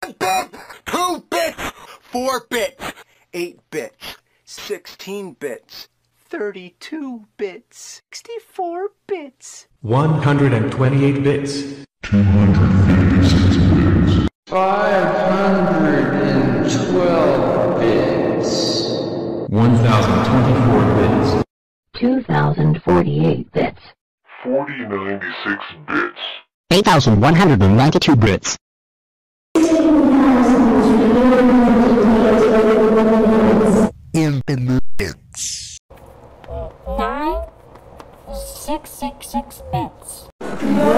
bit, 2 bits, 4 bits, 8 bits, 16 bits, 32 bits, 64 bits, 128 bits, 256 bits, 512 bits, 1024 bits, 2048 bits, 4096 bits, 8192 bits. infinite bits. 9666 bits.